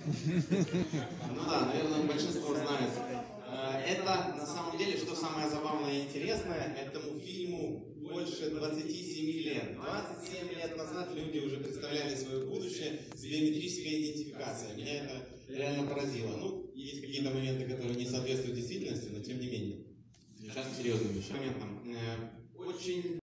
Ну да, наверное, большинство знает. Это, на самом деле, что самое забавное и интересное, этому фильму больше 27 лет. 27 лет назад люди уже представляли свое будущее с биометрической идентификацией. Меня это реально поразило. Ну, есть какие-то моменты, которые не соответствуют действительности, но тем не менее. Сейчас к серьезным вещам. Очень